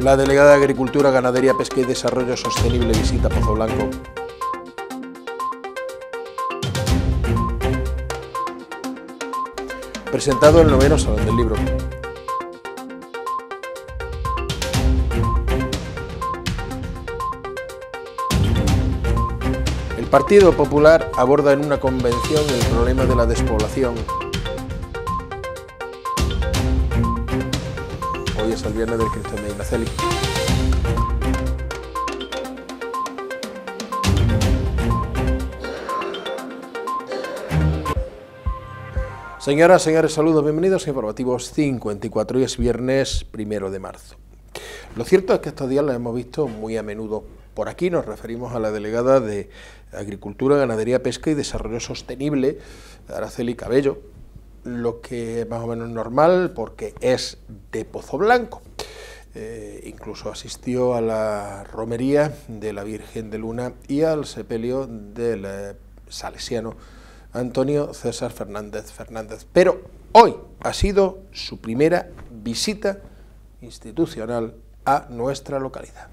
La delegada de Agricultura, Ganadería, Pesca y Desarrollo Sostenible visita Pozoblanco. Presentado el 9º Salón del Libro. El Partido Popular aborda en una convención el problema de la despoblación. Hoy es el viernes del Cristo de Medinaceli. Señoras, señores, saludos, bienvenidos a Informativos 54. Hoy es viernes 1 de marzo. Lo cierto es que estos días los hemos visto muy a menudo. Por aquí nos referimos a la delegada de Agricultura, Ganadería, Pesca y Desarrollo Sostenible, Araceli Cabello, lo que es más o menos normal porque es de Pozoblanco. Incluso asistió a la romería de la Virgen de Luna y al sepelio del salesiano Antonio César Fernández. Pero hoy ha sido su primera visita institucional a nuestra localidad.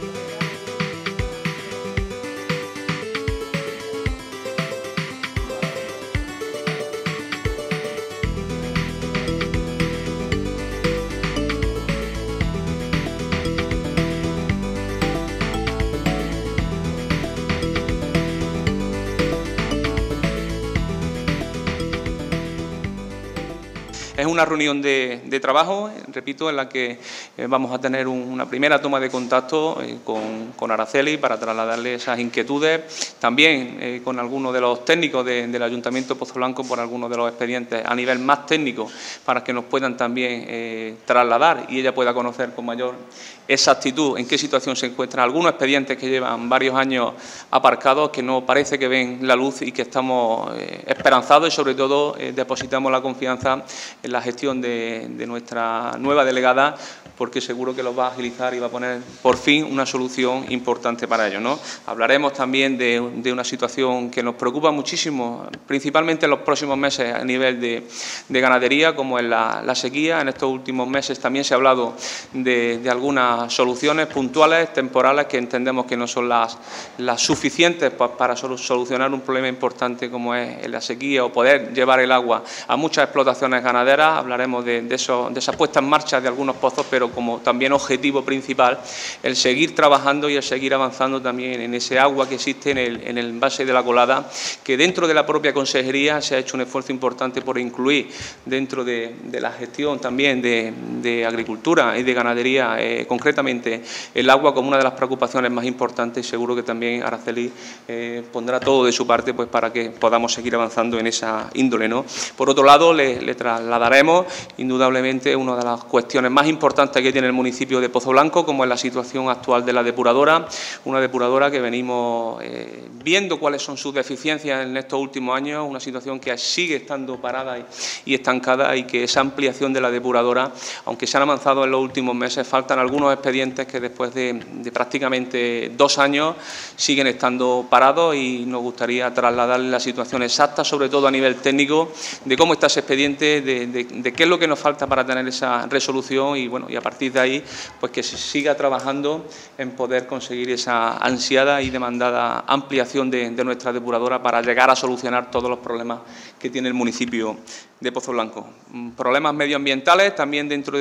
Es una reunión de trabajo, repito, en la que vamos a tener una primera toma de contacto con Araceli para trasladarle esas inquietudes, también con algunos de los técnicos del Ayuntamiento de Pozoblanco por algunos de los expedientes a nivel más técnico para que nos puedan también trasladar y ella pueda conocer con mayor exactitud en qué situación se encuentran algunos expedientes que llevan varios años aparcados, que no parece que ven la luz y que estamos esperanzados y sobre todo depositamos la confianza en la gestión de nuestra nueva delegada, porque seguro que los va a agilizar y va a poner por fin una solución importante para ellos, ¿no? Hablaremos también de una situación que nos preocupa muchísimo, principalmente en los próximos meses a nivel de ganadería, como es la sequía. En estos últimos meses también se ha hablado de algunas soluciones puntuales, temporales, que entendemos que no son las suficientes para solucionar un problema importante como es la sequía o poder llevar el agua a muchas explotaciones ganaderas. Hablaremos de esa puesta en marcha de algunos pozos, pero como también objetivo principal el seguir trabajando y el seguir avanzando también en ese agua que existe en el envase de la Colada, que dentro de la propia consejería se ha hecho un esfuerzo importante por incluir dentro de la gestión también de agricultura y de ganadería, concretamente el agua como una de las preocupaciones más importantes, y seguro que también Araceli pondrá todo de su parte pues para que podamos seguir avanzando en esa índole, ¿no? Por otro lado, le trasladaremos indudablemente una de las cuestiones más importantes que tiene el municipio de Pozoblanco, como es la situación actual de la depuradora, una depuradora que venimos viendo cuáles son sus deficiencias en estos últimos años, una situación que sigue estando parada y estancada, y que esa ampliación de la depuradora, aunque se han avanzado en los últimos meses, faltan algunos expedientes que después de prácticamente 2 años siguen estando parados, y nos gustaría trasladarle la situación exacta, sobre todo a nivel técnico, de cómo está ese expediente, de qué es lo que nos falta para tener esa resolución, y bueno, y a partir de ahí pues que se siga trabajando en poder conseguir esa ansiada y demandada ampliación de nuestra depuradora para llegar a solucionar todos los problemas que tiene el municipio de Pozoblanco. Problemas medioambientales también dentro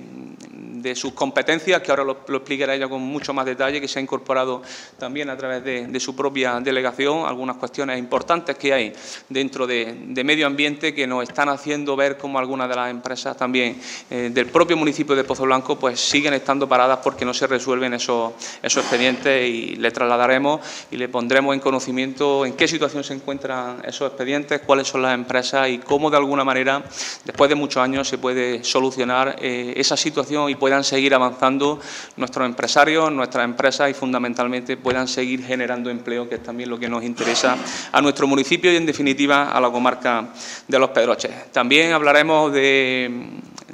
de sus competencias, que ahora lo explicará ella con mucho más detalle, que se ha incorporado también a través de su propia delegación, algunas cuestiones importantes que hay dentro de medio ambiente que nos están haciendo ver cómo algunas de las empresas también del propio municipio de Pozoblanco pues siguen estando paradas porque no se resuelven esos expedientes, y le trasladaremos y le pondremos en conocimiento en qué situación se encuentran esos expedientes, cuáles son las empresas y cómo de alguna manera, después de muchos años, se puede solucionar esa situación y puedan seguir avanzando nuestros empresarios, nuestras empresas, y fundamentalmente puedan seguir generando empleo, que es también lo que nos interesa a nuestro municipio y en definitiva a la comarca de Los Pedroches. También hablaremos de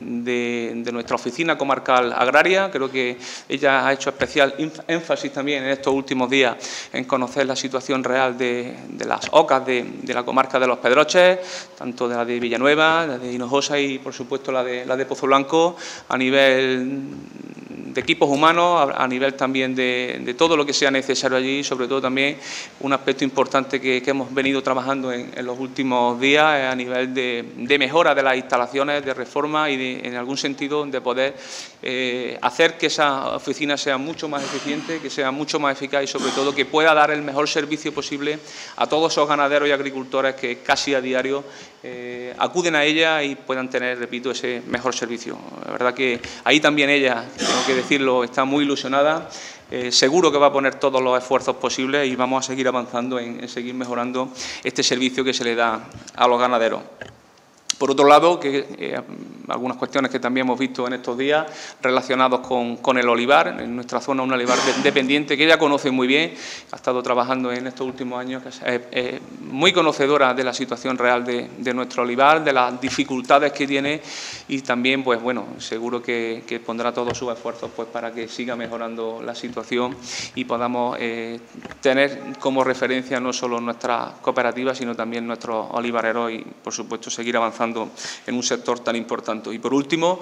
nuestra oficina comarcal agraria. Creo que ella ha hecho especial énfasis también en estos últimos días en conocer la situación real de las OCAs de la comarca de Los Pedroches, tanto de la de Villanueva, la de Hinojosa y por supuesto la de Pozoblanco, a nivel equipos humanos, a nivel también de todo lo que sea necesario allí, sobre todo también un aspecto importante que hemos venido trabajando en los últimos días a nivel de mejora de las instalaciones, de reforma y en algún sentido de poder hacer que esa oficina sea mucho más eficiente, que sea mucho más eficaz y sobre todo que pueda dar el mejor servicio posible a todos esos ganaderos y agricultores que casi a diario acuden a ella y puedan tener, repito, ese mejor servicio. La verdad que ahí también ella, tengo que decirlo, está muy ilusionada. Seguro que va a poner todos los esfuerzos posibles y vamos a seguir avanzando en seguir mejorando este servicio que se le da a los ganaderos. Por otro lado, algunas cuestiones que también hemos visto en estos días relacionados con el olivar, en nuestra zona un olivar dependiente que ella conoce muy bien, ha estado trabajando en estos últimos años, es muy conocedora de la situación real de nuestro olivar, de las dificultades que tiene y también, pues bueno, seguro que pondrá todos sus esfuerzos pues, para que siga mejorando la situación y podamos tener como referencia no solo nuestras cooperativas, sino también nuestros olivareros y, por supuesto, seguir avanzando en un sector tan importante. Y por último,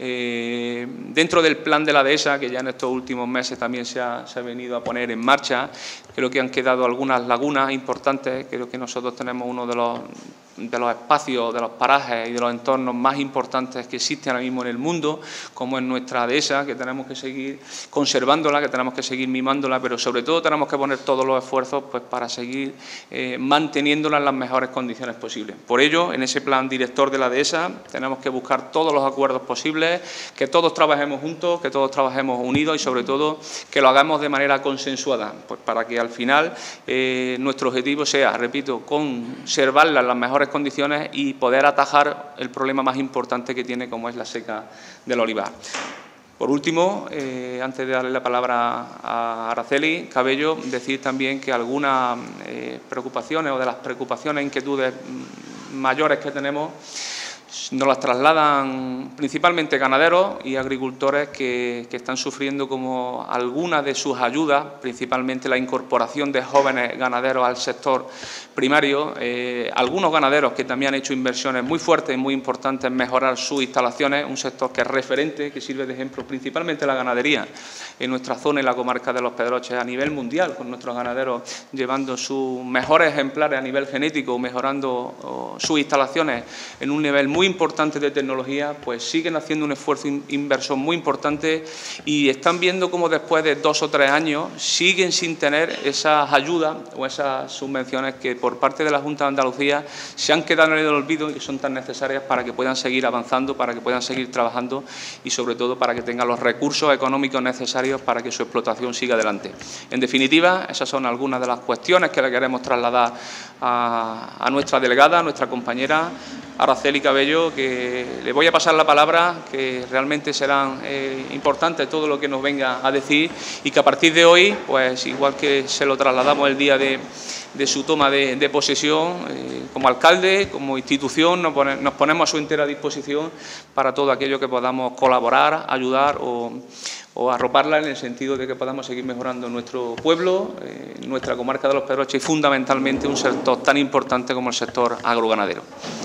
dentro del plan de la Dehesa, que ya en estos últimos meses también se ha venido a poner en marcha, creo que han quedado algunas lagunas importantes. Creo que nosotros tenemos uno de los espacios, de los parajes y de los entornos más importantes que existen ahora mismo en el mundo, como es nuestra Dehesa, que tenemos que seguir conservándola, que tenemos que seguir mimándola, pero sobre todo tenemos que poner todos los esfuerzos pues, para seguir manteniéndola en las mejores condiciones posibles. Por ello, en ese plan director de la Dehesa tenemos que buscar todos los acuerdos posibles, que todos trabajemos juntos, que todos trabajemos unidos y sobre todo que lo hagamos de manera consensuada, pues para que al final nuestro objetivo sea, repito, conservarla en las mejores condiciones y poder atajar el problema más importante que tiene como es la seca del olivar. Por último, antes de darle la palabra a Araceli Cabello, decir también que algunas preocupaciones o de las preocupaciones e inquietudes mayores que tenemos nos las trasladan principalmente ganaderos y agricultores que están sufriendo como algunas de sus ayudas, principalmente la incorporación de jóvenes ganaderos al sector primario, algunos ganaderos que también han hecho inversiones muy fuertes y muy importantes en mejorar sus instalaciones, un sector que es referente, que sirve de ejemplo principalmente la ganadería en nuestra zona y la comarca de Los Pedroches a nivel mundial, con nuestros ganaderos llevando sus mejores ejemplares a nivel genético, mejorando sus instalaciones en un nivel muy importante de tecnología, pues siguen haciendo un esfuerzo inversor muy importante y están viendo cómo después de 2 o 3 años siguen sin tener esas ayudas o esas subvenciones que por parte de la Junta de Andalucía se han quedado en el olvido y que son tan necesarias para que puedan seguir avanzando, para que puedan seguir trabajando y sobre todo para que tengan los recursos económicos necesarios para que su explotación siga adelante. En definitiva, esas son algunas de las cuestiones que le queremos trasladar a nuestra delegada, a nuestra compañera Araceli Cabello, que le voy a pasar la palabra, que realmente serán importantes todo lo que nos venga a decir y que a partir de hoy, pues igual que se lo trasladamos el día de su toma de posesión, como alcalde, como institución, nos ponemos a su entera disposición para todo aquello que podamos colaborar, ayudar o arroparla en el sentido de que podamos seguir mejorando nuestro pueblo, nuestra comarca de Los Pedroches y fundamentalmente un sector tan importante como el sector agroganadero.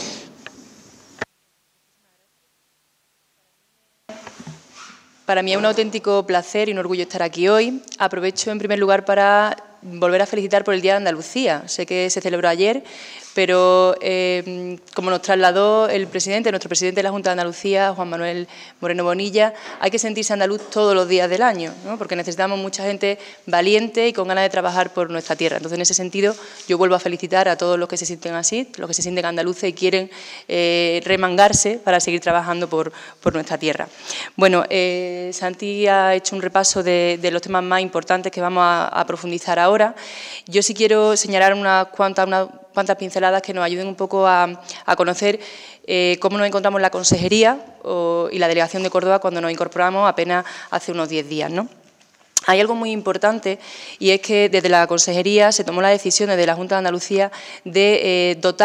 Para mí es un auténtico placer y un orgullo estar aquí hoy. Aprovecho en primer lugar para volver a felicitar por el Día de Andalucía. Sé que se celebró ayer, pero como nos trasladó nuestro presidente de la Junta de Andalucía, Juan Manuel Moreno Bonilla, hay que sentirse andaluz todos los días del año, ¿no? Porque necesitamos mucha gente valiente y con ganas de trabajar por nuestra tierra. Entonces, en ese sentido, yo vuelvo a felicitar a todos los que se sienten así, los que se sienten andaluces y quieren remangarse para seguir trabajando por nuestra tierra. Bueno, Santi ha hecho un repaso de los temas más importantes que vamos a profundizar ahora. Yo sí quiero señalar unas cuantas pinceladas que nos ayuden un poco a conocer cómo nos encontramos en la Consejería y la Delegación de Córdoba cuando nos incorporamos apenas hace unos 10 días, ¿no? Hay algo muy importante y es que desde la Consejería se tomó la decisión desde la Junta de Andalucía de dotar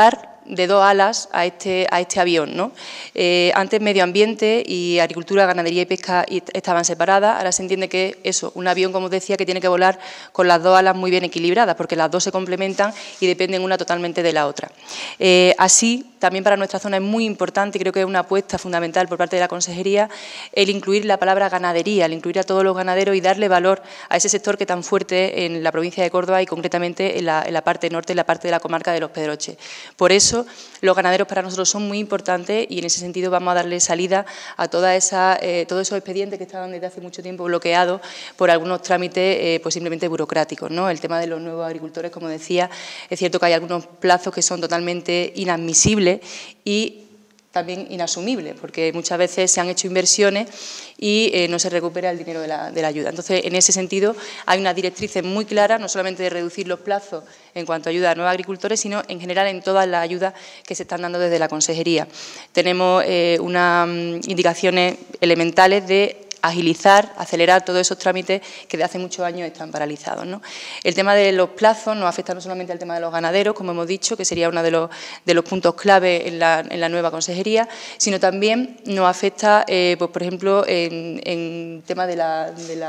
de dos alas a este avión, ¿no? Antes medio ambiente y agricultura, ganadería y pesca estaban separadas, ahora se entiende que eso, un avión, como os decía, que tiene que volar con las dos alas muy bien equilibradas, porque las dos se complementan y dependen una totalmente de la otra. Así, también para nuestra zona es muy importante, y creo que es una apuesta fundamental por parte de la Consejería, el incluir la palabra ganadería, el incluir a todos los ganaderos y darle valor a ese sector que tan fuerte en la provincia de Córdoba y concretamente en la parte norte, en la parte de la comarca de Los Pedroches. Por eso, los ganaderos para nosotros son muy importantes y en ese sentido vamos a darle salida a todos esos expedientes que estaban desde hace mucho tiempo bloqueados por algunos trámites pues simplemente burocráticos, ¿no? El tema de los nuevos agricultores, como decía, es cierto que hay algunos plazos que son totalmente inadmisibles y también inasumible, porque muchas veces se han hecho inversiones y no se recupera el dinero de la ayuda. Entonces, en ese sentido, hay unas directrices muy claras, no solamente de reducir los plazos en cuanto a ayuda a nuevos agricultores, sino en general en todas las ayudas que se están dando desde la Consejería. Tenemos unas indicaciones elementales de agilizar, acelerar todos esos trámites que de hace muchos años están paralizados, ¿no? El tema de los plazos nos afecta no solamente al tema de los ganaderos, como hemos dicho, que sería uno de los puntos clave en la nueva consejería, sino también nos afecta, pues, por ejemplo, en tema de las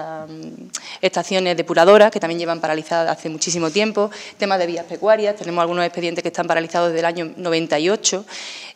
estaciones depuradoras, que también llevan paralizadas hace muchísimo tiempo, temas de vías pecuarias, tenemos algunos expedientes que están paralizados desde el año 98.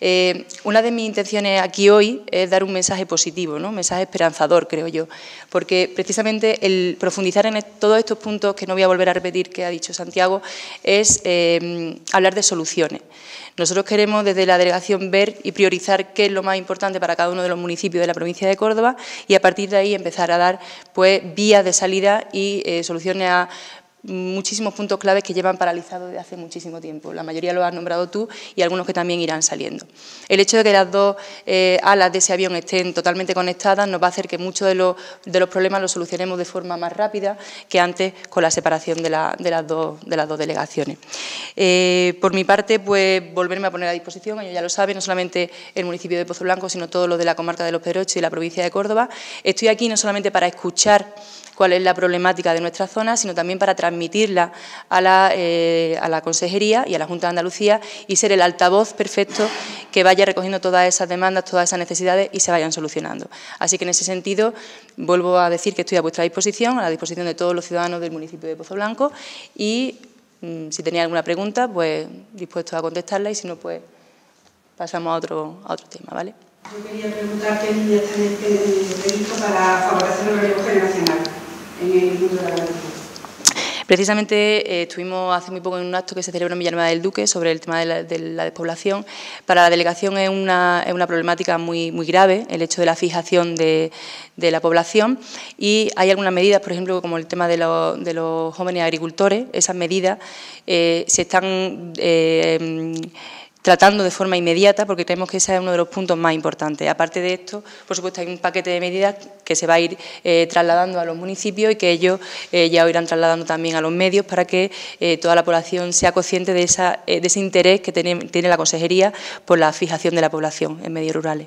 Una de mis intenciones aquí hoy es dar un mensaje positivo, ¿no? Un mensaje esperanzador, creo yo, porque precisamente el profundizar en todos estos puntos, que no voy a volver a repetir que ha dicho Santiago, es hablar de soluciones. Nosotros queremos desde la delegación ver y priorizar qué es lo más importante para cada uno de los municipios de la provincia de Córdoba y a partir de ahí empezar a dar pues vías de salida y soluciones a muchísimos puntos claves que llevan paralizados desde hace muchísimo tiempo. La mayoría lo has nombrado tú y algunos que también irán saliendo. El hecho de que las dos alas de ese avión estén totalmente conectadas nos va a hacer que muchos de los problemas los solucionemos de forma más rápida que antes con la separación de las dos delegaciones. Por mi parte, pues volverme a poner a disposición, ellos ya lo saben, no solamente el municipio de Pozoblanco, sino todos los de la comarca de Los Pedroches y la provincia de Córdoba. Estoy aquí no solamente para escuchar cuál es la problemática de nuestra zona, sino también para transmitirla a la Consejería y a la Junta de Andalucía y ser el altavoz perfecto que vaya recogiendo todas esas demandas, todas esas necesidades y se vayan solucionando. Así que en ese sentido vuelvo a decir que estoy a vuestra disposición, a la disposición de todos los ciudadanos del municipio de Pozoblanco y si tenéis alguna pregunta, pues dispuesto a contestarla y si no, pues pasamos a otro tema, ¿vale? Yo quería preguntar qué líneas tenéis previsto para favorecer el relevo generacional en el mundo de la agricultura. Precisamente estuvimos hace muy poco en un acto que se celebró en Villanueva del Duque sobre el tema de la despoblación. Para la delegación es una problemática muy grave el hecho de la fijación de la población y hay algunas medidas, por ejemplo, como el tema de los jóvenes agricultores. Esas medidas se están tratando de forma inmediata porque creemos que ese es uno de los puntos más importantes. Aparte de esto, por supuesto, hay un paquete de medidas que se va a ir trasladando a los municipios y que ellos ya irán trasladando también a los medios para que toda la población sea consciente de ese interés que tiene la Consejería por la fijación de la población en medios rurales.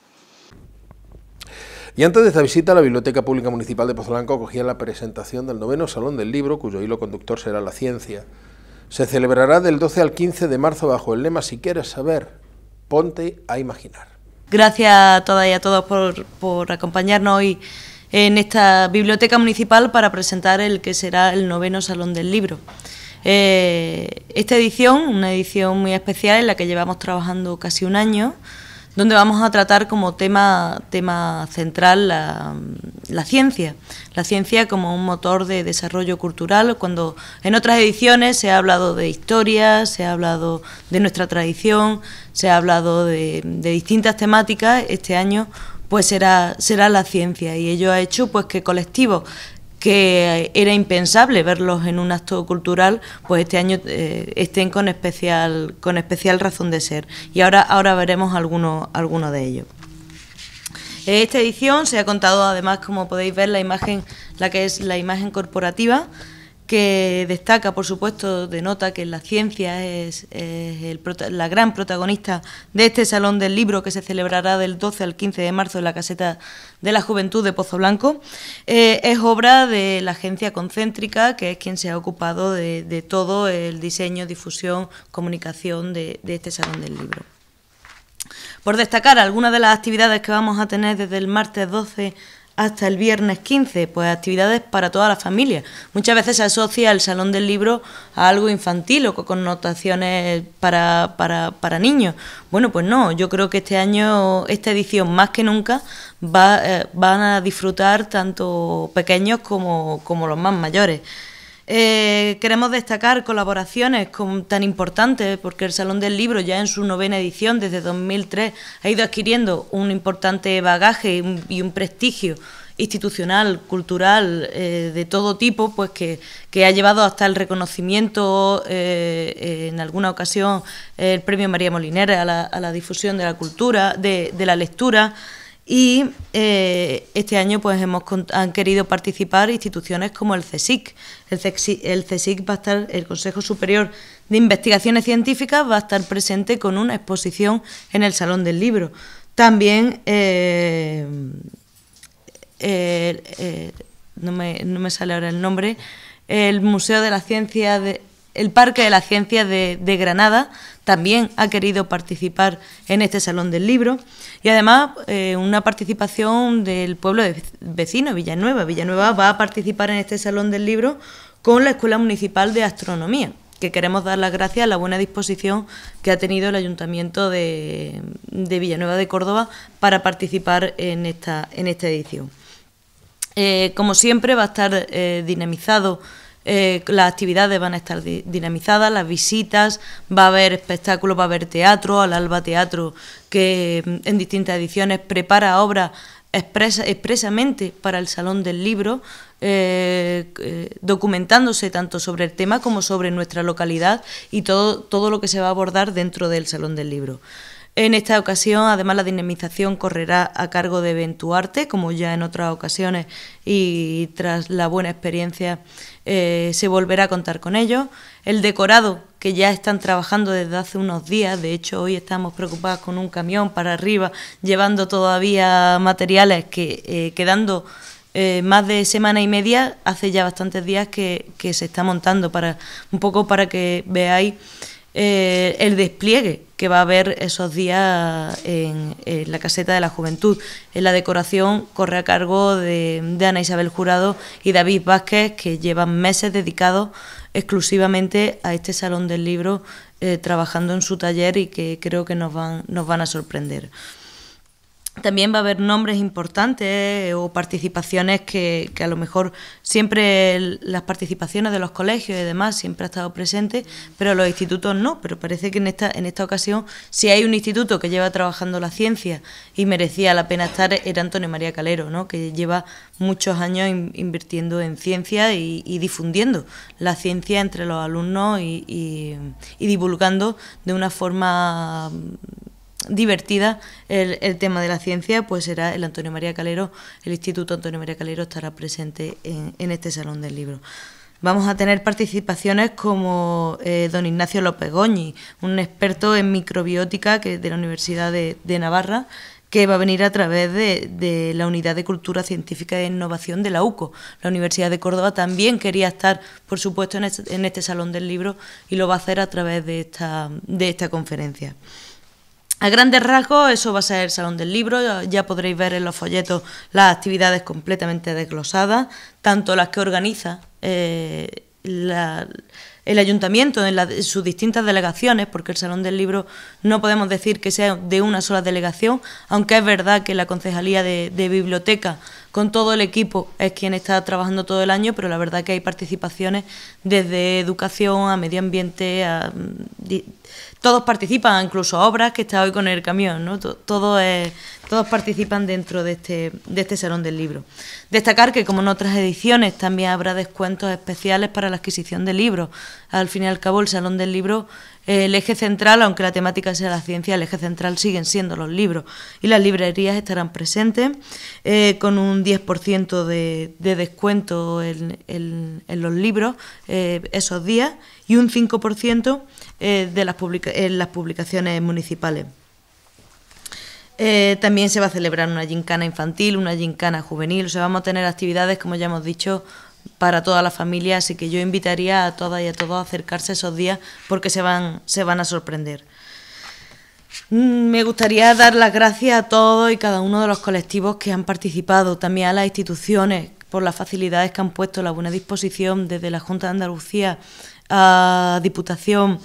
Y antes de esta visita, la Biblioteca Pública Municipal de Pozoblanco acogía la presentación del 9º Salón del Libro, cuyo hilo conductor será la ciencia. Se celebrará del 12 al 15 de marzo bajo el lema "Si quieres saber, ponte a imaginar". Gracias a todas y a todos por acompañarnos hoy en esta biblioteca municipal para presentar el que será el 9º Salón del Libro. Esta edición, una edición muy especial en la que llevamos trabajando casi un año, donde vamos a tratar como tema central la ciencia como un motor de desarrollo cultural, cuando en otras ediciones se ha hablado de historia, se ha hablado de nuestra tradición, se ha hablado de distintas temáticas. Este año pues será la ciencia y ello ha hecho pues que colectivos que era impensable verlos en un acto cultural, pues este año estén con especial razón de ser. Y ahora veremos alguno de ellos. En esta edición se ha contado además, como podéis ver, la que es la imagen corporativa, que destaca, por supuesto, denota que la ciencia es la gran protagonista de este Salón del Libro, que se celebrará del 12 al 15 de marzo en la Caseta de la Juventud de Pozoblanco. Es obra de la agencia Concéntrica, que es quien se ha ocupado de todo el diseño, difusión, comunicación de este Salón del Libro. Por destacar algunas de las actividades que vamos a tener desde el martes 12 hasta el viernes 15, pues actividades para toda la familia. Muchas veces se asocia el Salón del Libro a algo infantil o con connotaciones para niños. Bueno, pues no, yo creo que este año, esta edición más que nunca, van a disfrutar tanto pequeños como los más mayores. Queremos destacar colaboraciones tan importantes, porque el Salón del Libro ya en su 9ª edición, desde 2003, ha ido adquiriendo un importante bagaje y un prestigio institucional, cultural, de todo tipo, pues que ha llevado hasta el reconocimiento, en alguna ocasión, el Premio María Molinera a la difusión de la cultura, de la lectura. Y este año pues han querido participar instituciones como el CSIC. El CSIC va a estar, el Consejo Superior de Investigaciones Científicas va a estar presente con una exposición en el Salón del Libro. También no me sale ahora el nombre, el Museo de la Ciencia el Parque de las Ciencias de Granada también ha querido participar en este Salón del Libro, y además una participación del pueblo vecino, Villanueva. Villanueva va a participar en este Salón del Libro con la Escuela Municipal de Astronomía, que queremos dar las gracias a la buena disposición que ha tenido el Ayuntamiento de Villanueva de Córdoba para participar en esta edición. Como siempre, va a estar dinamizado. Las actividades van a estar dinamizadas, las visitas, va a haber espectáculos, va a haber teatro, al Alba Teatro, que en distintas ediciones prepara obras expresamente para el Salón del Libro, documentándose tanto sobre el tema como sobre nuestra localidad y todo lo que se va a abordar dentro del Salón del Libro. En esta ocasión, además, la dinamización correrá a cargo de Ventuarte, como ya en otras ocasiones, y tras la buena experiencia se volverá a contar con ellos. El decorado, que ya están trabajando desde hace unos días, de hecho hoy estamos preocupados con un camión para arriba, llevando todavía materiales que quedando más de semana y media, hace ya bastantes días que se está montando, un poco para que veáis el despliegue que va a haber esos días en la Caseta de la Juventud. En la decoración corre a cargo de Ana Isabel Jurado y David Vázquez, que llevan meses dedicados exclusivamente a este Salón del Libro, trabajando en su taller, y que creo que nos van a sorprender. También va a haber nombres importantes o participaciones que a lo mejor siempre las participaciones de los colegios y demás siempre ha estado presente, pero los institutos no. Pero parece que en esta ocasión, si hay un instituto que lleva trabajando la ciencia y merecía la pena estar, era Antonio María Calero, ¿no?, que lleva muchos años invirtiendo en ciencia y difundiendo la ciencia entre los alumnos y divulgando de una forma divertida el tema de la ciencia. Pues será el Antonio María Calero, el Instituto Antonio María Calero estará presente en este Salón del Libro. Vamos a tener participaciones como don Ignacio López Goñi, un experto en microbiótica de la Universidad de Navarra, que va a venir a través de la Unidad de Cultura Científica e Innovación de la UCO. La Universidad de Córdoba también quería estar, por supuesto, en este Salón del Libro, y lo va a hacer a través de esta conferencia. A grandes rasgos, eso va a ser el Salón del Libro. Ya podréis ver en los folletos las actividades completamente desglosadas, tanto las que organiza el Ayuntamiento en sus distintas delegaciones, porque el Salón del Libro no podemos decir que sea de una sola delegación, aunque es verdad que la Concejalía de Biblioteca, con todo el equipo, es quien está trabajando todo el año, pero la verdad que hay participaciones desde educación a medio ambiente, todos participan, incluso obras, que está hoy con el camión, ¿no? Todos participan dentro de este Salón del Libro. Destacar que, como en otras ediciones, también habrá descuentos especiales para la adquisición de libros. Al fin y al cabo, el Salón del Libro El eje central, aunque la temática sea la ciencia, el eje central siguen siendo los libros, y las librerías estarán presentes con un 10% de descuento en los libros esos días, y un 5% en las publicaciones municipales. También se va a celebrar una gincana infantil, una gincana juvenil, o sea, vamos a tener actividades, como ya hemos dicho, para toda la familia, así que yo invitaría a todas y a todos a acercarse esos días porque se van a sorprender. Me gustaría dar las gracias a todos y cada uno de los colectivos que han participado, también a las instituciones por las facilidades que han puesto a la buena disposición, desde la Junta de Andalucía a Diputación,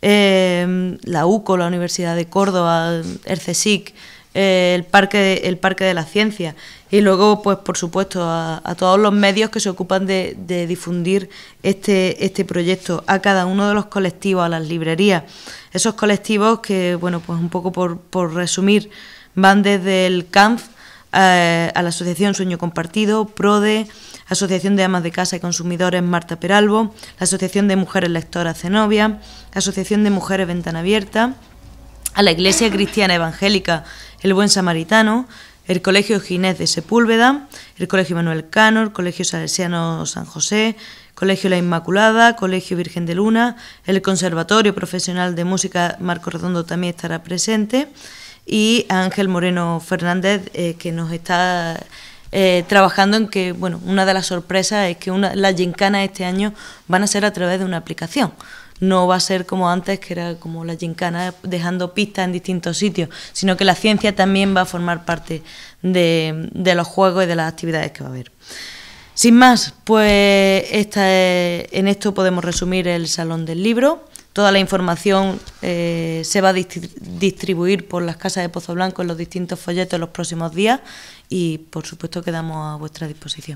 la UCO, la Universidad de Córdoba, el CSIC, el Parque de la Ciencia, y luego, pues por supuesto, a todos los medios que se ocupan de difundir este proyecto, a cada uno de los colectivos, a las librerías, esos colectivos que, bueno, pues un poco por resumir, van desde el CANF a la Asociación Sueño Compartido, PRODE, Asociación de Amas de Casa y Consumidores Marta Peralbo, la Asociación de Mujeres Lectoras Zenobia, la Asociación de Mujeres Ventana Abierta, a la Iglesia Cristiana Evangélica El Buen Samaritano, el Colegio Ginés de Sepúlveda, el Colegio Manuel Cano, el Colegio Salesiano San José, Colegio La Inmaculada, Colegio Virgen de Luna, el Conservatorio Profesional de Música Marco Redondo también estará presente, y Ángel Moreno Fernández, que nos está trabajando en que, bueno, una de las sorpresas es que las gincanas este año van a ser a través de una aplicación. No va a ser como antes, que era como la gincana dejando pistas en distintos sitios, sino que la ciencia también va a formar parte de los juegos y de las actividades que va a haber. Sin más, pues en esto podemos resumir el Salón del Libro. Toda la información se va a distribuir por las casas de Pozo Blanco en los distintos folletos en los próximos días, y por supuesto quedamos a vuestra disposición.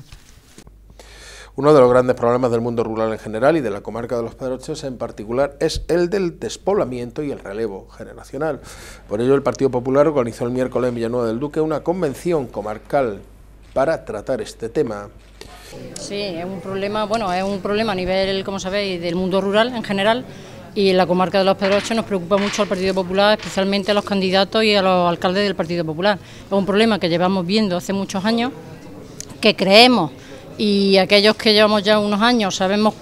Uno de los grandes problemas del mundo rural en general y de la comarca de Los Pedroches en particular es el del despoblamiento y el relevo generacional. Por ello, el Partido Popular organizó el miércoles en Villanueva del Duque una convención comarcal para tratar este tema. Sí, es un problema, bueno, es un problema a nivel, como sabéis, del mundo rural en general, y en la comarca de Los Pedroches nos preocupa mucho al Partido Popular, especialmente a los candidatos y a los alcaldes del Partido Popular. Es un problema que llevamos viendo hace muchos años, que creemos, y aquellos que llevamos ya unos años sabemos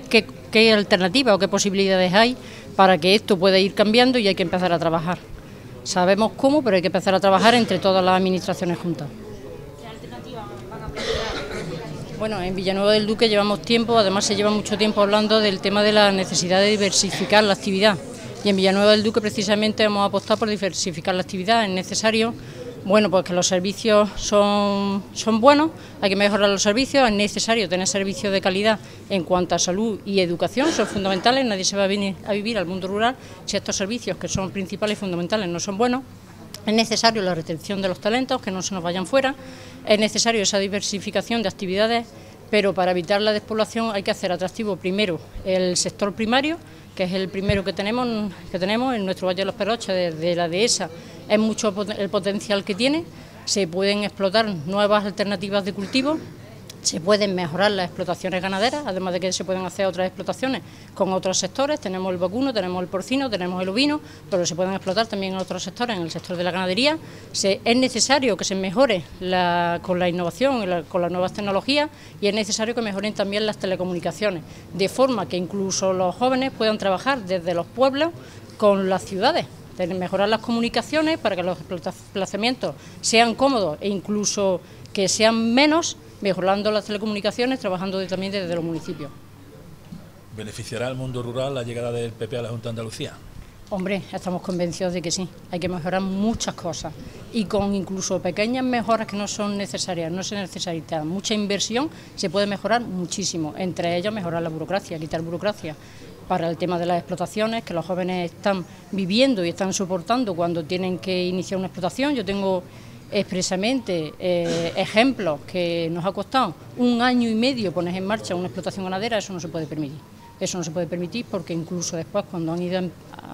qué alternativas o qué posibilidades hay para que esto pueda ir cambiando, y hay que empezar a trabajar. Sabemos cómo, pero hay que empezar a trabajar entre todas las administraciones juntas. ¿Qué alternativas van a plantear? Bueno, en Villanueva del Duque llevamos tiempo, además se lleva mucho tiempo hablando del tema de la necesidad de diversificar la actividad, y en Villanueva del Duque precisamente hemos apostado por diversificar la actividad. Es necesario, bueno, pues que los servicios son buenos, hay que mejorar los servicios, es necesario tener servicios de calidad en cuanto a salud y educación, son fundamentales. Nadie se va a venir a vivir al mundo rural si estos servicios, que son principales y fundamentales, no son buenos. Es necesario la retención de los talentos, que no se nos vayan fuera, es necesario esa diversificación de actividades, pero para evitar la despoblación hay que hacer atractivo primero el sector primario, que es el primero que tenemos en nuestro Valle de Los Pedroches, desde la dehesa. Es mucho el potencial que tiene, se pueden explotar nuevas alternativas de cultivo, se pueden mejorar las explotaciones ganaderas, además de que se pueden hacer otras explotaciones con otros sectores. Tenemos el vacuno, tenemos el porcino, tenemos el ovino, pero se pueden explotar también en otros sectores, en el sector de la ganadería. Es necesario que se mejore con la innovación, con las nuevas tecnologías, y es necesario que mejoren también las telecomunicaciones, de forma que incluso los jóvenes puedan trabajar desde los pueblos con las ciudades. Mejorar las comunicaciones para que los desplazamientos sean cómodos e incluso que sean menos, mejorando las telecomunicaciones, trabajando también desde los municipios. ¿Beneficiará al mundo rural la llegada del PP a la Junta de Andalucía? Hombre, estamos convencidos de que sí, hay que mejorar muchas cosas, y con incluso pequeñas mejoras que no son necesarias, no se necesita mucha inversión, se puede mejorar muchísimo, entre ellas mejorar la burocracia, quitar burocracia para el tema de las explotaciones, que los jóvenes están viviendo y están soportando cuando tienen que iniciar una explotación. Yo tengo expresamente ejemplos que nos ha costado 1 año y medio poner en marcha una explotación ganadera. Eso no se puede permitir. Eso no se puede permitir, porque incluso después, cuando han ido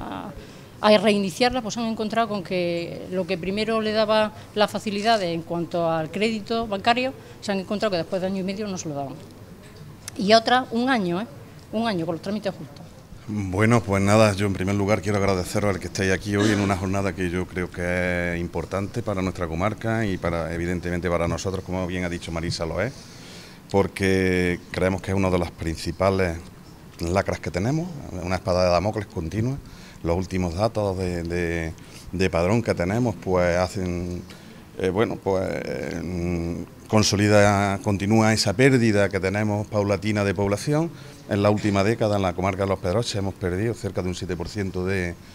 a reiniciarla, pues han encontrado con que lo que primero le daba las facilidades en cuanto al crédito bancario, se han encontrado que después de 1 año y medio no se lo daban. Y otra, 1 año, 1 año con los trámites justos. Bueno, pues nada, yo en primer lugar quiero agradeceros al que estéis aquí hoy en una jornada que yo creo que es importante para nuestra comarca y evidentemente para nosotros, como bien ha dicho Marisa, lo es, porque creemos que es una de las principales lacras que tenemos, una espada de Damocles continua. Los últimos datos de padrón que tenemos pues hacen, continúa esa pérdida que tenemos paulatina de población. En la última década en la comarca de Los Pedroches hemos perdido cerca de un 7%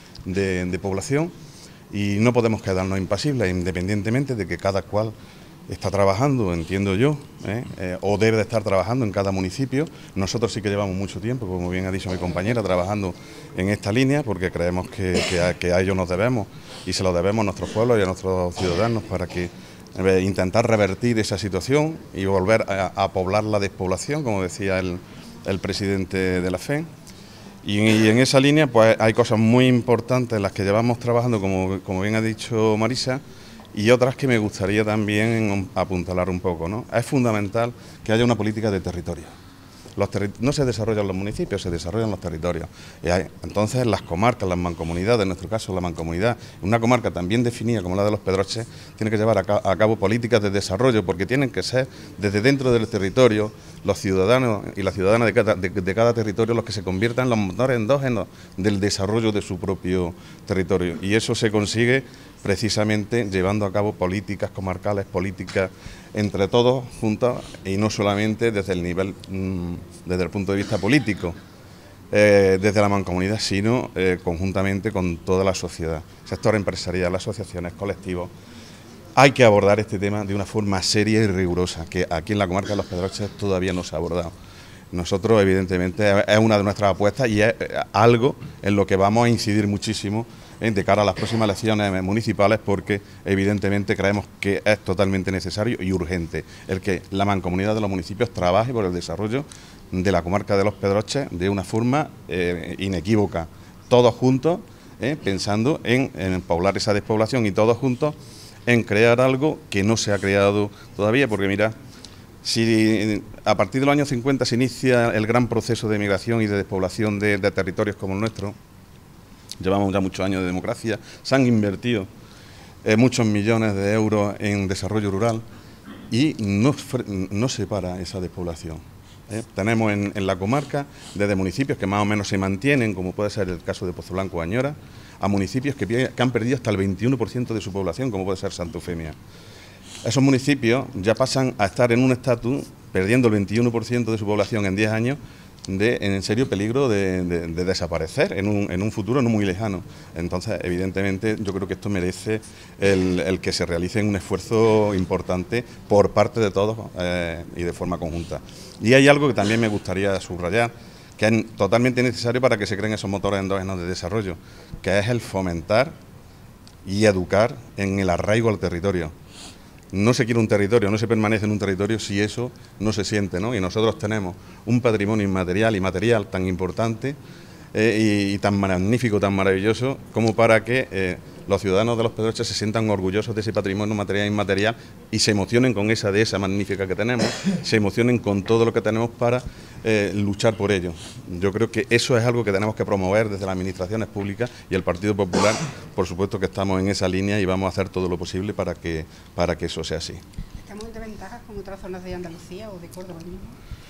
de población y no podemos quedarnos impasibles, independientemente de que cada cual está trabajando, entiendo yo, o debe de estar trabajando en cada municipio. Nosotros sí que llevamos mucho tiempo, como bien ha dicho mi compañera, trabajando en esta línea, porque creemos que a ellos nos debemos y se lo debemos a nuestros pueblos y a nuestros ciudadanos para que intentar revertir esa situación y volver a poblar la despoblación, como decía el presidente de la FEN. Y en esa línea pues hay cosas muy importantes en las que llevamos trabajando, como bien ha dicho Marisa, y otras que me gustaría también apuntalar un poco, ¿no? Es fundamental que haya una política de territorio. No se desarrollan los municipios, se desarrollan los territorios. Entonces las comarcas, las mancomunidades, en nuestro caso la mancomunidad, una comarca tan bien definida como la de Los Pedroches, tiene que llevar a cabo políticas de desarrollo, porque tienen que ser desde dentro del territorio los ciudadanos y las ciudadanas de cada territorio los que se conviertan en los motores endógenos del desarrollo de su propio territorio. Y eso se consigue precisamente llevando a cabo políticas comarcales, políticas entre todos juntos y no solamente desde el nivel, desde el punto de vista político, desde la mancomunidad, sino conjuntamente con toda la sociedad, sector empresarial, asociaciones, colectivos. Hay que abordar este tema de una forma seria y rigurosa, que aquí en la comarca de Los Pedroches todavía no se ha abordado. Nosotros, evidentemente, es una de nuestras apuestas y es algo en lo que vamos a incidir muchísimo de cara a las próximas elecciones municipales, porque evidentemente creemos que es totalmente necesario y urgente el que la mancomunidad de los municipios trabaje por el desarrollo de la comarca de Los Pedroches de una forma inequívoca, todos juntos, pensando en poblar esa despoblación y todos juntos en crear algo que no se ha creado todavía, porque mira, si a partir de los años 50 se inicia el gran proceso de migración y de despoblación de territorios como el nuestro, llevamos ya muchos años de democracia, se han invertido muchos millones de euros en desarrollo rural y no se para esa despoblación. Tenemos en la comarca desde municipios que más o menos se mantienen, como puede ser el caso de Pozoblanco o Añora, a municipios que han perdido hasta el 21% de su población, como puede ser Santa Eufemia. Esos municipios ya pasan a estar en un estatus, perdiendo el 21% de su población en 10 años, en serio peligro de desaparecer en un futuro no muy lejano. Entonces, evidentemente, yo creo que esto merece el que se realice un esfuerzo importante por parte de todos y de forma conjunta. Y hay algo que también me gustaría subrayar, que es totalmente necesario para que se creen esos motores endógenos de desarrollo, que es el fomentar y educar en el arraigo al territorio. No se quiere un territorio, no se permanece en un territorio si eso no se siente, ¿no? Y nosotros tenemos un patrimonio inmaterial y material tan importante y tan magnífico, tan maravilloso, como para que los ciudadanos de Los Pedroches se sientan orgullosos de ese patrimonio material e inmaterial y se emocionen con esa dehesa magnífica que tenemos, se emocionen con todo lo que tenemos para luchar por ello. Yo creo que eso es algo que tenemos que promover desde las administraciones públicas, y el Partido Popular, por supuesto que estamos en esa línea y vamos a hacer todo lo posible para que eso sea así. ¿Estamos en desventaja con otras zonas de Andalucía o de Córdoba mismo?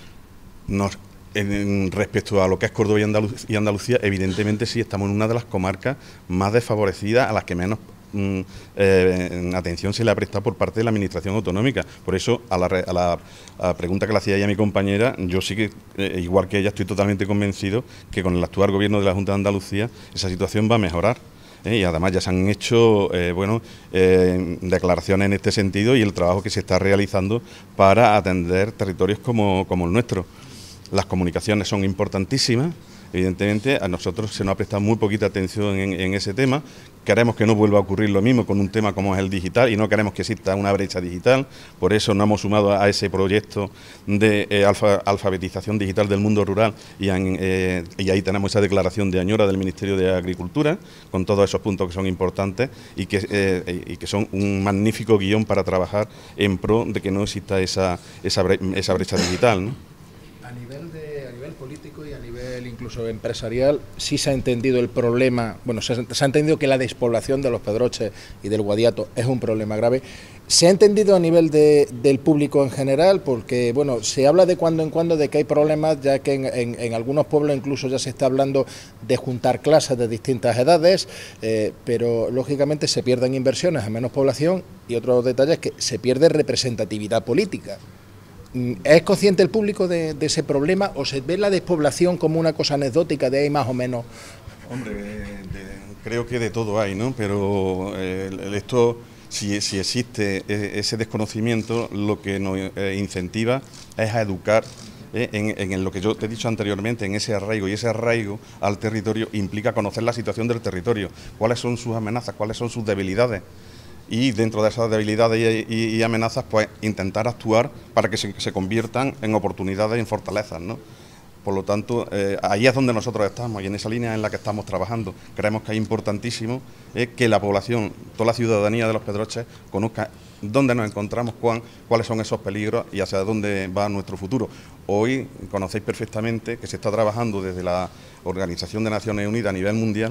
Respecto a lo que es Córdoba y Andalucía, evidentemente sí, estamos en una de las comarcas más desfavorecidas, a las que menos atención se le ha prestado por parte de la Administración autonómica. Por eso, a la pregunta que le hacía ella a mi compañera, yo sí que, igual que ella, estoy totalmente convencido que con el actual gobierno de la Junta de Andalucía esa situación va a mejorar. Y además ya se han hecho declaraciones en este sentido, y el trabajo que se está realizando para atender territorios como el nuestro. Las comunicaciones son importantísimas. Evidentemente a nosotros se nos ha prestado muy poquita atención en ese tema. Queremos que no vuelva a ocurrir lo mismo con un tema como es el digital, y no queremos que exista una brecha digital. Por eso nos hemos sumado a ese proyecto de alfabetización digital del mundo rural, y ahí tenemos esa declaración de Añora del Ministerio de Agricultura, con todos esos puntos que son importantes y que son un magnífico guión para trabajar en pro de que no exista esa brecha digital, ¿no? A nivel político y a nivel nivel incluso empresarial, sí se ha entendido el problema, bueno, se ha entendido que la despoblación de los Pedroches y del Guadiato es un problema grave. ¿Se ha entendido a nivel del público en general? Porque, bueno, se habla de cuando en cuando de que hay problemas, ya que en algunos pueblos incluso ya se está hablando de juntar clases de distintas edades, pero lógicamente se pierden inversiones a menos población y otro detalle es que se pierde representatividad política. ¿Es consciente el público de ese problema o se ve la despoblación como una cosa anecdótica de ahí más o menos? Hombre, creo que de todo hay, ¿no? Pero esto... Si existe ese desconocimiento, lo que nos incentiva es a educar en lo que yo te he dicho anteriormente, en ese arraigo, y ese arraigo al territorio implica conocer la situación del territorio, cuáles son sus amenazas, cuáles son sus debilidades, y dentro de esas debilidades y amenazas, pues intentar actuar para que se conviertan en oportunidades y en fortalezas, ¿no? Por lo tanto, ahí es donde nosotros estamos y en esa línea en la que estamos trabajando. Creemos que es importantísimo que la población, toda la ciudadanía de los Pedroches, conozca dónde nos encontramos, cuáles son esos peligros y hacia dónde va nuestro futuro. Hoy conocéis perfectamente que se está trabajando desde la Organización de Naciones Unidas a nivel mundial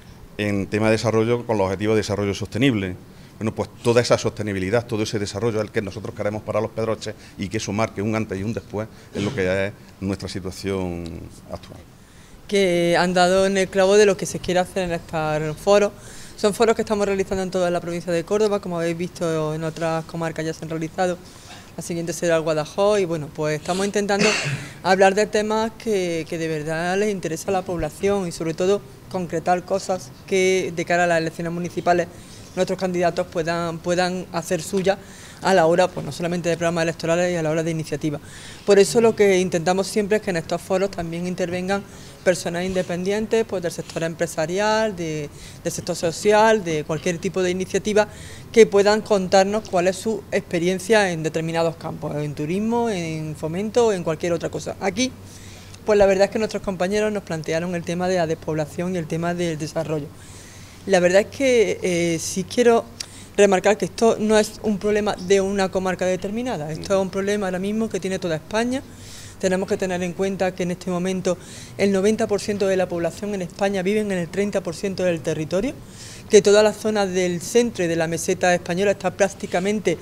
en tema de desarrollo con los objetivos de desarrollo sostenible. Bueno, pues toda esa sostenibilidad, todo ese desarrollo es el que nosotros queremos para los Pedroches y que eso marque un antes y un después en lo que es nuestra situación actual. Que han dado en el clavo de lo que se quiere hacer en estos foros. Son foros que estamos realizando en toda la provincia de Córdoba, como habéis visto en otras comarcas ya se han realizado. La siguiente será el Guadalajara y bueno, pues estamos intentando hablar de temas que de verdad les interesa a la población y sobre todo concretar cosas que de cara a las elecciones municipales nuestros candidatos puedan hacer suya a la hora, pues no solamente de programas electorales y a la hora de iniciativa. Por eso lo que intentamos siempre es que en estos foros también intervengan personas independientes, pues del sector empresarial, del sector social, de cualquier tipo de iniciativa que puedan contarnos cuál es su experiencia en determinados campos, en turismo, en fomento o en cualquier otra cosa. Aquí, pues la verdad es que nuestros compañeros nos plantearon el tema de la despoblación y el tema del desarrollo. La verdad es que sí quiero remarcar que esto no es un problema de una comarca determinada, esto es un problema ahora mismo que tiene toda España. Tenemos que tener en cuenta que en este momento el 90% de la población en España vive en el 30% del territorio, que toda la zona del centro y de la meseta española está prácticamente,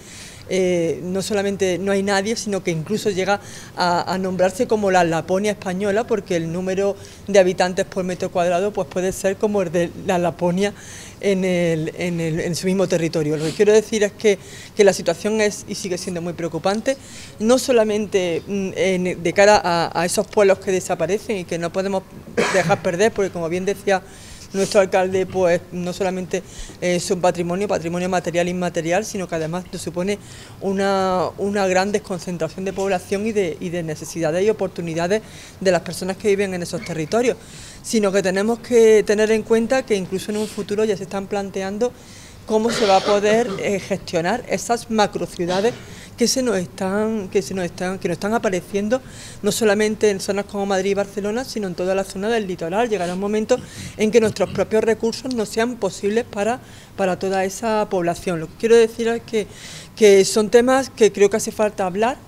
no solamente no hay nadie, sino que incluso llega a nombrarse como la Laponia española, porque el número de habitantes por metro cuadrado pues puede ser como el de la Laponia en su mismo territorio. Lo que quiero decir es que la situación es y sigue siendo muy preocupante, no solamente de cara a esos pueblos que desaparecen y que no podemos dejar perder, porque como bien decía nuestro alcalde, pues no solamente es un patrimonio material e inmaterial, sino que además supone una gran desconcentración de población y de necesidades y oportunidades de las personas que viven en esos territorios, sino que tenemos que tener en cuenta que incluso en un futuro ya se están planteando cómo se va a poder gestionar esas macrociudades que nos están apareciendo no solamente en zonas como Madrid y Barcelona, sino en toda la zona del litoral. Llegará un momento en que nuestros propios recursos no sean posibles para toda esa población. Lo que quiero decir es que son temas que creo que hace falta hablar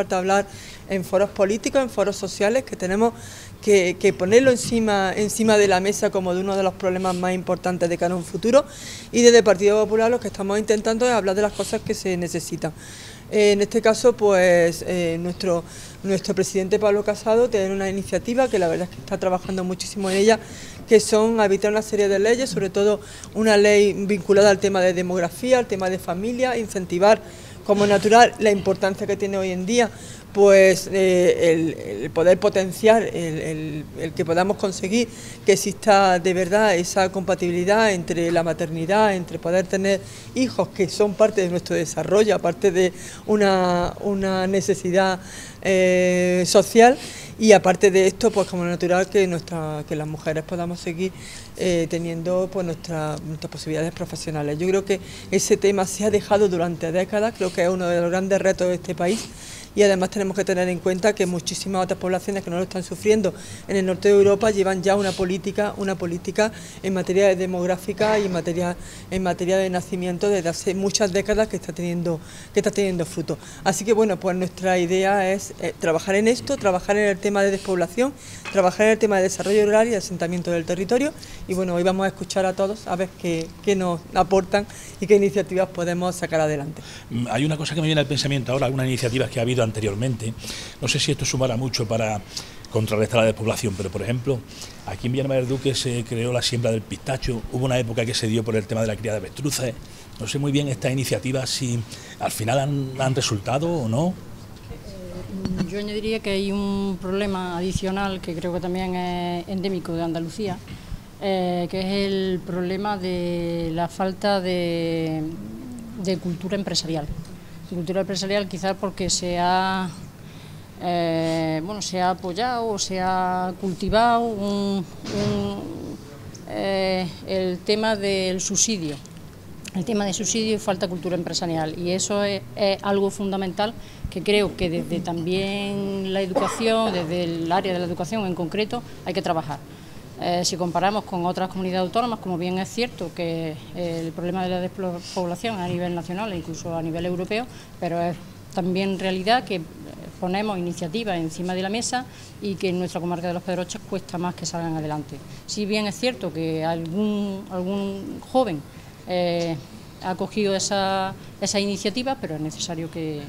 en foros políticos, en foros sociales, que tenemos que ponerlo encima de la mesa como de uno de los problemas más importantes de cara a un futuro, y desde el Partido Popular lo que estamos intentando es hablar de las cosas que se necesitan. En este caso, pues nuestro presidente Pablo Casado tiene una iniciativa que la verdad es que está trabajando muchísimo en ella, que son arbitrar una serie de leyes, sobre todo una ley vinculada al tema de demografía, al tema de familia, incentivar como natural la importancia que tiene hoy en día, pues el poder potenciar, el que podamos conseguir que exista de verdad esa compatibilidad entre la maternidad, entre poder tener hijos que son parte de nuestro desarrollo, aparte de una necesidad social, y aparte de esto, pues como natural que las mujeres podamos seguir teniendo pues nuestras posibilidades profesionales. Yo creo que ese tema se ha dejado durante décadas, creo que es uno de los grandes retos de este país, y además tenemos que tener en cuenta que muchísimas otras poblaciones que no lo están sufriendo en el norte de Europa llevan ya una política en materia demográfica y en materia de nacimiento desde hace muchas décadas que está teniendo fruto. Así que bueno, pues nuestra idea es trabajar en esto, trabajar en el tema de despoblación, trabajar en el tema de desarrollo rural y de asentamiento del territorio, y bueno, hoy vamos a escuchar a todos a ver qué nos aportan y qué iniciativas podemos sacar adelante. Hay una cosa que me viene al pensamiento ahora, algunas iniciativas que ha habido anteriormente, no sé si esto sumará mucho para contrarrestar la despoblación, pero por ejemplo, aquí en Villanueva del Duque se creó la siembra del pistacho, hubo una época que se dio por el tema de la cría de avestruces, no sé muy bien estas iniciativas si al final han resultado o no. Yo añadiría que hay un problema adicional que creo que también es endémico de Andalucía, que es el problema de la falta de cultura empresarial. Cultura empresarial quizás porque se ha apoyado o se ha cultivado el tema del subsidio. El tema de subsidio y falta cultura empresarial, y eso es algo fundamental que creo que desde también la educación, desde el área de la educación en concreto, hay que trabajar. Si comparamos con otras comunidades autónomas, como bien es cierto que el problema de la despoblación a nivel nacional e incluso a nivel europeo, pero es también realidad que ponemos iniciativas encima de la mesa y que en nuestra comarca de Los Pedroches cuesta más que salgan adelante. Si bien es cierto que algún joven ha cogido esa iniciativa, pero es necesario que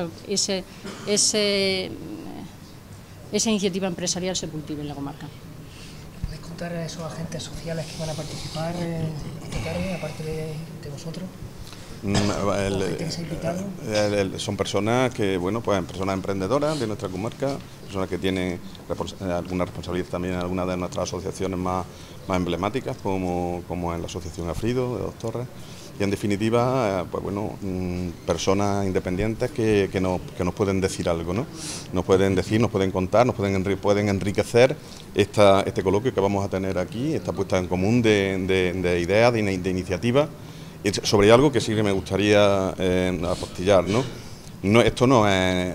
esa iniciativa empresarial se cultive en la comarca. ¿Podéis contar a esos agentes sociales que van a participar en este cargo, aparte de vosotros? Son personas que, personas emprendedoras de nuestra comarca, personas que tienen alguna responsabilidad también en algunas de nuestras asociaciones más emblemáticas, como en la Asociación Afrido de Dos Torres, y en definitiva, personas independientes que nos pueden decir algo, ¿no? Nos pueden decir, nos pueden contar, pueden enriquecer este coloquio que vamos a tener aquí, esta puesta en común de ideas, de iniciativas, sobre algo que sí que me gustaría apostillar, ¿no? Esto no es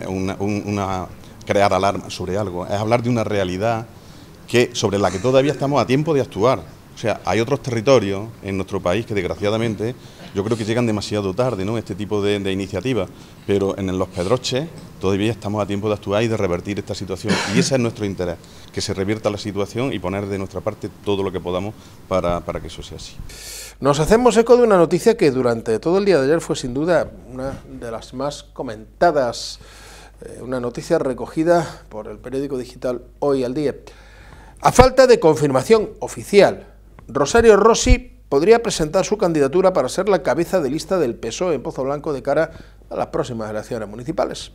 crear alarma sobre algo, es hablar de una realidad sobre la que todavía estamos a tiempo de actuar. O sea, hay otros territorios en nuestro país que desgraciadamente yo creo que llegan demasiado tarde, ¿no?, este tipo de iniciativas, pero en Los Pedroches todavía estamos a tiempo de actuar y de revertir esta situación, y ese es nuestro interés, que se revierta la situación y poner de nuestra parte todo lo que podamos para que eso sea así. Nos hacemos eco de una noticia que durante todo el día de ayer fue sin duda una de las más comentadas, una noticia recogida por el periódico digital Hoy al Día. A falta de confirmación oficial, Rosario Rossi podría presentar su candidatura para ser la cabeza de lista del PSOE en Pozoblanco de cara a las próximas elecciones municipales.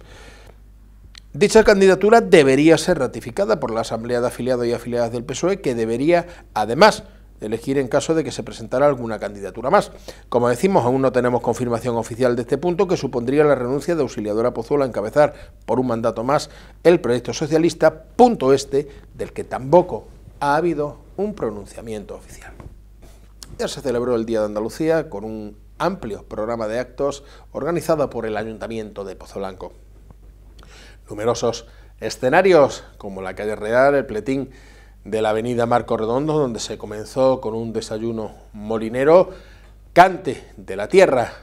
Dicha candidatura debería ser ratificada por la Asamblea de Afiliados y Afiliadas del PSOE, que debería, además, elegir en caso de que se presentara alguna candidatura más. Como decimos, aún no tenemos confirmación oficial de este punto, que supondría la renuncia de Auxiliadora Pozuelo a encabezar por un mandato más el proyecto socialista, punto del que tampoco ha habido un pronunciamiento oficial. Ya se celebró el Día de Andalucía con un amplio programa de actos organizado por el Ayuntamiento de Pozoblanco. Numerosos escenarios como la calle Real, el Pletín de la avenida Marco Redondo, donde se comenzó con un desayuno molinero, cante de la tierra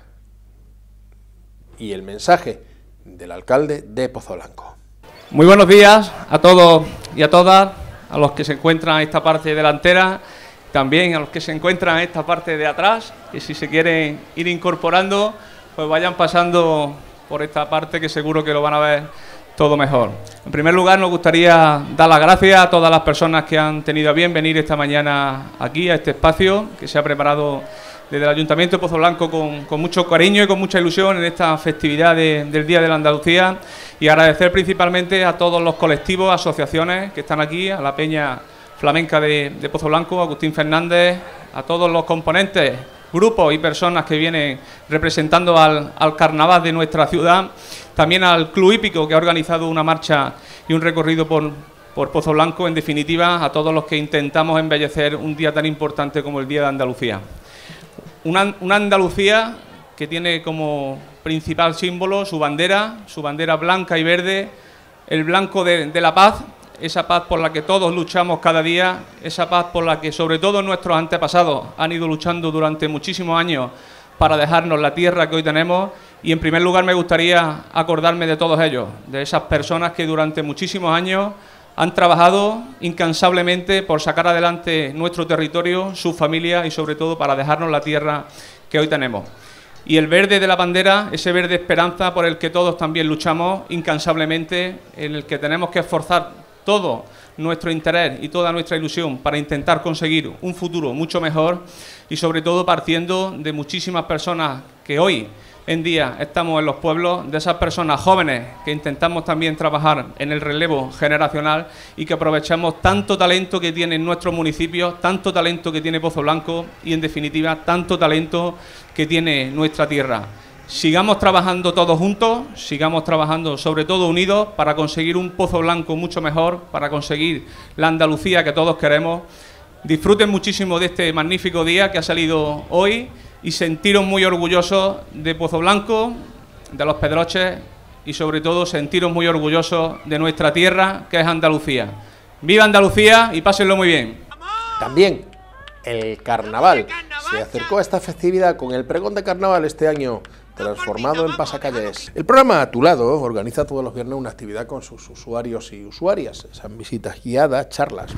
y el mensaje del alcalde de Pozoblanco. Muy buenos días a todos y a todas, a los que se encuentran en esta parte delantera, también a los que se encuentran en esta parte de atrás, que si se quieren ir incorporando, pues vayan pasando por esta parte, que seguro que lo van a ver todo mejor. En primer lugar, nos gustaría dar las gracias a todas las personas que han tenido a bien venir esta mañana aquí, a este espacio, que se ha preparado desde el Ayuntamiento de Pozoblanco con mucho cariño y con mucha ilusión en esta festividad del Día de la Andalucía, y agradecer principalmente a todos los colectivos, asociaciones que están aquí, a la Peña Flamenca de Pozoblanco, a Agustín Fernández, a todos los componentes, grupos y personas que vienen representando al carnaval de nuestra ciudad, también al Club Hípico, que ha organizado una marcha y un recorrido por Pozoblanco, en definitiva a todos los que intentamos embellecer un día tan importante como el Día de Andalucía. Una Andalucía que tiene como principal símbolo su bandera blanca y verde, el blanco de la paz, esa paz por la que todos luchamos cada día, esa paz por la que sobre todo nuestros antepasados han ido luchando durante muchísimos años para dejarnos la tierra que hoy tenemos. Y en primer lugar me gustaría acordarme de todos ellos, de esas personas que durante muchísimos años han trabajado incansablemente por sacar adelante nuestro territorio, su familia y sobre todo para dejarnos la tierra que hoy tenemos. Y el verde de la bandera, ese verde esperanza por el que todos también luchamos incansablemente, en el que tenemos que esforzar todo nuestro interés y toda nuestra ilusión para intentar conseguir un futuro mucho mejor y sobre todo partiendo de muchísimas personas que hoy en día estamos en los pueblos, de esas personas jóvenes que intentamos también trabajar en el relevo generacional y que aprovechamos tanto talento que tienen nuestros municipios, tanto talento que tiene Pozo Blanco y en definitiva tanto talento que tiene nuestra tierra. Sigamos trabajando todos juntos, sigamos trabajando sobre todo unidos para conseguir un Pozo Blanco mucho mejor, para conseguir la Andalucía que todos queremos. Disfruten muchísimo de este magnífico día que ha salido hoy y sentiros muy orgullosos de Pozo Blanco, de los Pedroches y sobre todo sentiros muy orgullosos de nuestra tierra que es Andalucía. ¡Viva Andalucía y pásenlo muy bien! También el carnaval se acercó a esta festividad con el pregón de carnaval este año transformado en pasacalles. El programa A Tu Lado organiza todos los viernes una actividad con sus usuarios y usuarias, esas visitas guiadas, charlas.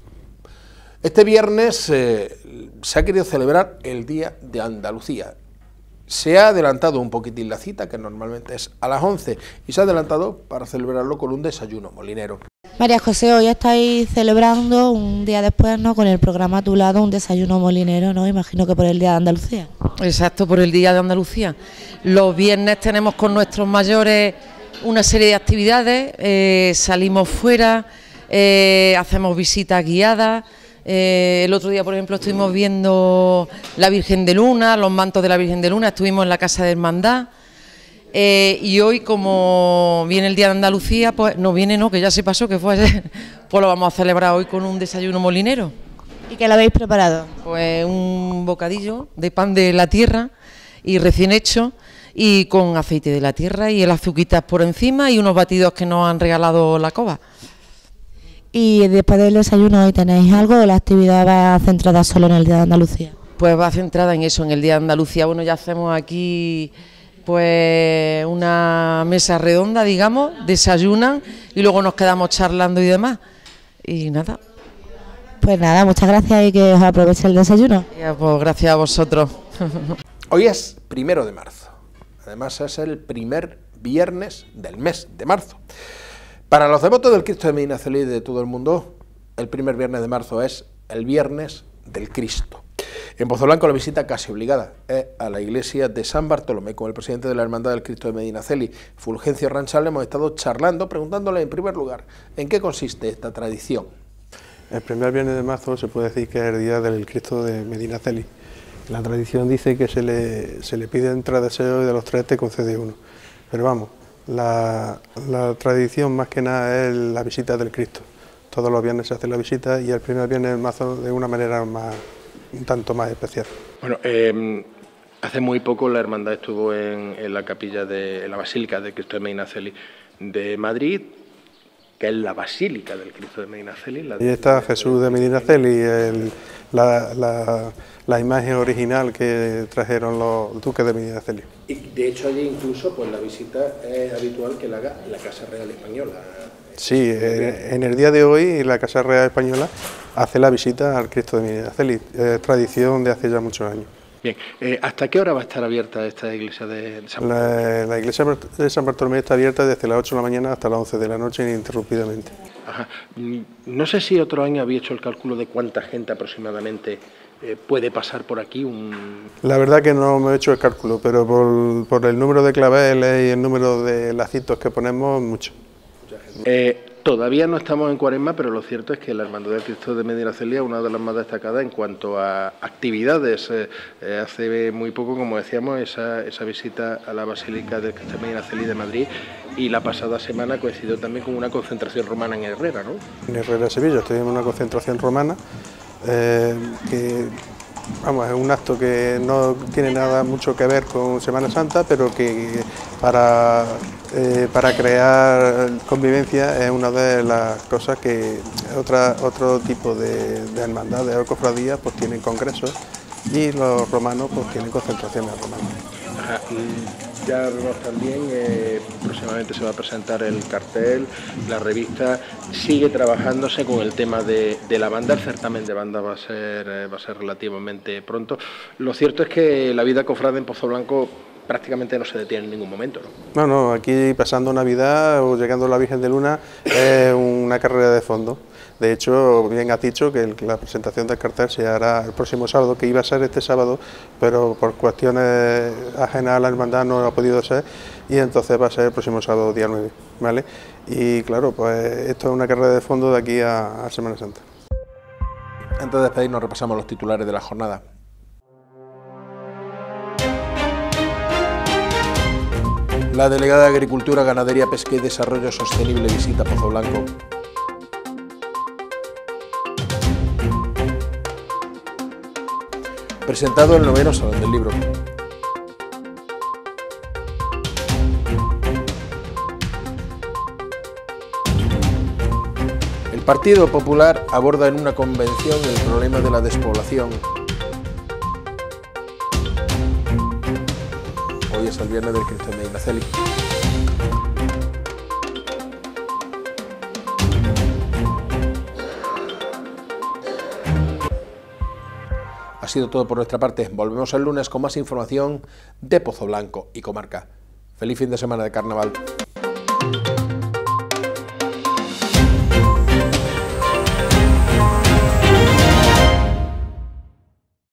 Este viernes se ha querido celebrar el Día de Andalucía. Se ha adelantado un poquitín la cita, que normalmente es a las 11, y se ha adelantado para celebrarlo con un desayuno molinero. María José, hoy estáis celebrando un día después, ¿no?, con el programa A Tu Lado, un desayuno molinero, ¿no? Imagino que por el Día de Andalucía. Exacto, por el Día de Andalucía. Los viernes tenemos con nuestros mayores una serie de actividades, salimos fuera, hacemos visitas guiadas. El otro día, por ejemplo, estuvimos viendo la Virgen de Luna, los mantos de la Virgen de Luna, estuvimos en la Casa de Hermandad. Y hoy, como viene el Día de Andalucía, pues no viene, no, que ya se pasó, que fue ayer, pues lo vamos a celebrar hoy con un desayuno molinero. ¿Y qué lo habéis preparado? Pues un bocadillo de pan de la tierra y recién hecho y con aceite de la tierra y el azuquitas por encima y unos batidos que nos han regalado la cova. ¿Y después del desayuno hoy tenéis algo o la actividad va centrada solo en el Día de Andalucía? Pues va centrada en eso, en el Día de Andalucía. Bueno, ya hacemos aquí pues una mesa redonda, digamos, desayunan y luego nos quedamos charlando y demás. Y nada. Pues nada, muchas gracias y que os aproveche el desayuno. Ya, pues gracias a vosotros. Hoy es 1 de marzo. Además es el primer viernes del mes de marzo. Para los devotos del Cristo de Medinaceli de todo el mundo, el primer viernes de marzo es el Viernes del Cristo. En Pozo Blanco la visita casi obligada es a la iglesia de San Bartolomé. Con el presidente de la Hermandad del Cristo de Medinaceli, Fulgencio Ranchal, hemos estado charlando, preguntándole en primer lugar en qué consiste esta tradición. El primer viernes de marzo se puede decir que es el día del Cristo de Medinaceli. La tradición dice que se le piden 3 deseos y de los 3 te concede uno. Pero vamos, la tradición más que nada es la visita del Cristo. Todos los viernes se hace la visita y el primer viernes de marzo de una manera un tanto más especial. Bueno, hace muy poco la hermandad estuvo en la capilla de la Basílica del Cristo de Medinaceli de Madrid, que es la Basílica del Cristo de Medinaceli. Ahí está Jesús de Medinaceli, la imagen original que trajeron los duques de Medinaceli. Y de hecho allí incluso pues la visita es habitual que la haga la Casa Real Española. Sí, en el día de hoy la Casa Real Española hace la visita al Cristo de Medinaceli, es tradición de hace ya muchos años. Bien, ¿hasta qué hora va a estar abierta esta iglesia de San Bartolomé? La iglesia de San Bartolomé está abierta desde las 8 de la mañana hasta las 11 de la noche ininterrumpidamente. Ajá. No sé si otro año había hecho el cálculo de cuánta gente aproximadamente puede pasar por aquí. La verdad que no me he hecho el cálculo, pero por el número de claveles y el número de lacitos que ponemos, mucho. Todavía no estamos en Cuaresma, pero lo cierto es que la Hermandad del Cristo de Medinaceli es una de las más destacadas en cuanto a actividades. Hace muy poco, como decíamos, esa visita a la Basílica del Cristo de Medinaceli de Madrid, y la pasada semana coincidió también con una concentración romana en Herrera, ¿no? En Herrera, Sevilla, tuvimos una concentración romana que vamos, es un acto que no tiene nada mucho que ver con Semana Santa, pero que para crear convivencia es una de las cosas que otro tipo de hermandades o cofradías pues tienen congresos y los romanos pues tienen concentraciones romanas. Ajá. Ya vemos también, próximamente se va a presentar el cartel, la revista sigue trabajándose con el tema de la banda, el certamen de banda va a ser relativamente pronto. Lo cierto es que la vida cofrade en Pozoblanco prácticamente no se detiene en ningún momento, ¿no? No, aquí pasando Navidad o llegando la Virgen de Luna es una carrera de fondo. De hecho, bien has dicho que la presentación del cartel se hará el próximo sábado, que iba a ser este sábado, pero por cuestiones ajenas a la hermandad no ha podido ser, y entonces va a ser el próximo sábado, día 9, ¿vale? Y claro, pues esto es una carrera de fondo de aquí a Semana Santa. Antes de despedirnos repasamos los titulares de la jornada. La delegada de Agricultura, Ganadería, Pesca y Desarrollo Sostenible visita Pozoblanco. Presentado el 9º Salón del Libro. El Partido Popular aborda en una convención el problema de la despoblación. Hoy es el viernes del Cristo de Medinaceli. Ha sido todo por nuestra parte. Volvemos el lunes con más información de Pozoblanco y comarca. Feliz fin de semana de carnaval.